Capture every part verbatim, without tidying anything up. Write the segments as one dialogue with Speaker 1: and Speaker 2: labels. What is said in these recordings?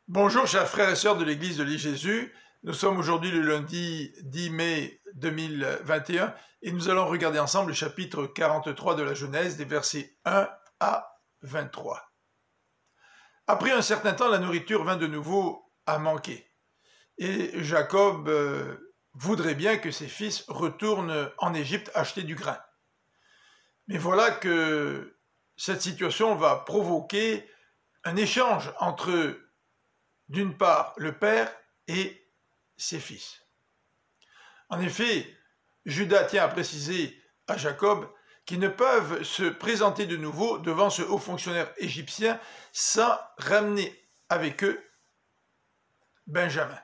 Speaker 1: Bonjour chers frères et sœurs de l'église de l'Île Jésus, nous sommes aujourd'hui le lundi dix mai deux mille vingt et un et nous allons regarder ensemble le chapitre quarante-trois de la Genèse, des versets un à vingt-trois. Après un certain temps, la nourriture vint de nouveau à manquer et Jacob euh, voudrait bien que ses fils retournent en Égypte acheter du grain. Mais voilà que cette situation va provoquer un échange entre d'une part le père et ses fils. En effet, Judas tient à préciser à Jacob qu'ils ne peuvent se présenter de nouveau devant ce haut fonctionnaire égyptien sans ramener avec eux Benjamin.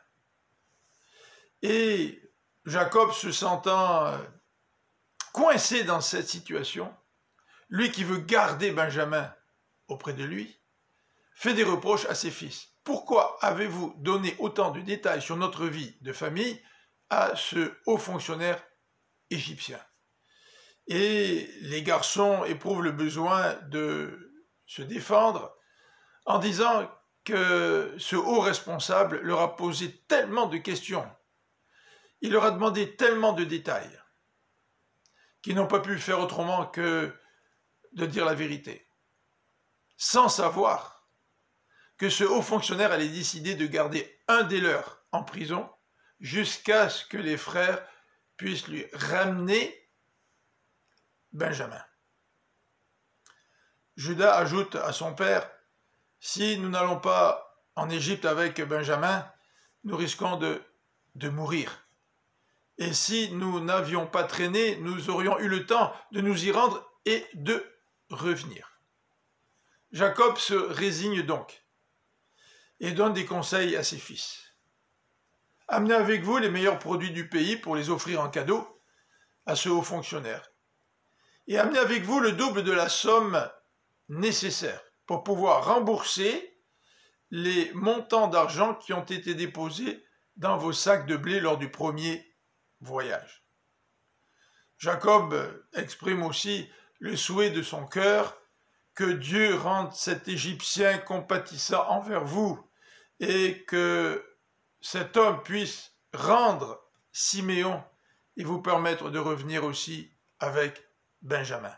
Speaker 1: Et Jacob, se sentant coincé dans cette situation, lui qui veut garder Benjamin auprès de lui, fait des reproches à ses fils. Pourquoi avez-vous donné autant de détails sur notre vie de famille à ce haut fonctionnaire égyptien? Et les garçons éprouvent le besoin de se défendre en disant que ce haut responsable leur a posé tellement de questions, il leur a demandé tellement de détails, qu'ils n'ont pas pu faire autrement que de dire la vérité, sans savoir que ce haut fonctionnaire allait décider de garder un des leurs en prison jusqu'à ce que les frères puissent lui ramener Benjamin. Judas ajoute à son père, « Si nous n'allons pas en Égypte avec Benjamin, nous risquons de, de mourir. Et si nous n'avions pas traîné, nous aurions eu le temps de nous y rendre et de revenir. » Jacob se résigne donc et donne des conseils à ses fils. Amenez avec vous les meilleurs produits du pays pour les offrir en cadeau à ce haut fonctionnaire. Et amenez avec vous le double de la somme nécessaire pour pouvoir rembourser les montants d'argent qui ont été déposés dans vos sacs de blé lors du premier voyage. Jacob exprime aussi le souhait de son cœur que Dieu rende cet Égyptien compatissant envers vous et que cet homme puisse rendre Siméon et vous permettre de revenir aussi avec Benjamin.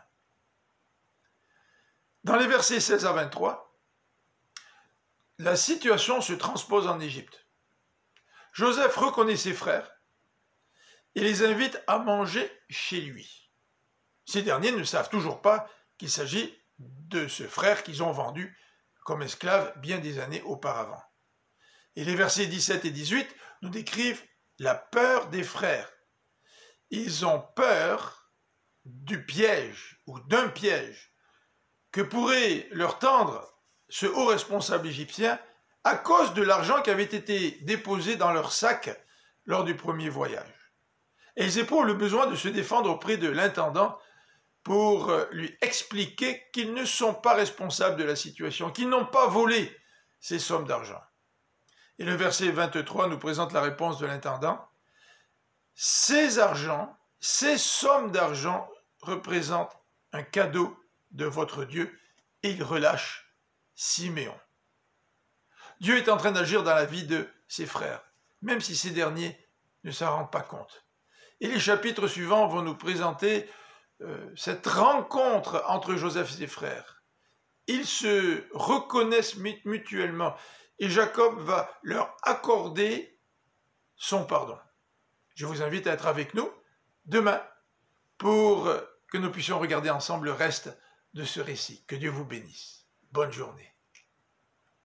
Speaker 1: Dans les versets seize à vingt-trois, la situation se transpose en Égypte. Joseph reconnaît ses frères et les invite à manger chez lui. Ces derniers ne savent toujours pas qu'il s'agit de ce frère qu'ils ont vendu comme esclave bien des années auparavant. Et les versets dix-sept et dix-huit nous décrivent la peur des frères. Ils ont peur du piège ou d'un piège que pourrait leur tendre ce haut responsable égyptien à cause de l'argent qui avait été déposé dans leur sac lors du premier voyage. Et ils éprouvent le besoin de se défendre auprès de l'intendant pour lui expliquer qu'ils ne sont pas responsables de la situation, qu'ils n'ont pas volé ces sommes d'argent. Et le verset vingt-trois nous présente la réponse de l'intendant. Ces argents, ces sommes d'argent représentent un cadeau de votre Dieu et il relâche Siméon. Dieu est en train d'agir dans la vie de ses frères, même si ces derniers ne s'en rendent pas compte. Et les chapitres suivants vont nous présenter euh, cette rencontre entre Joseph et ses frères. Ils se reconnaissent mutuellement et Jacob va leur accorder son pardon. Je vous invite à être avec nous demain pour que nous puissions regarder ensemble le reste de ce récit. Que Dieu vous bénisse. Bonne journée.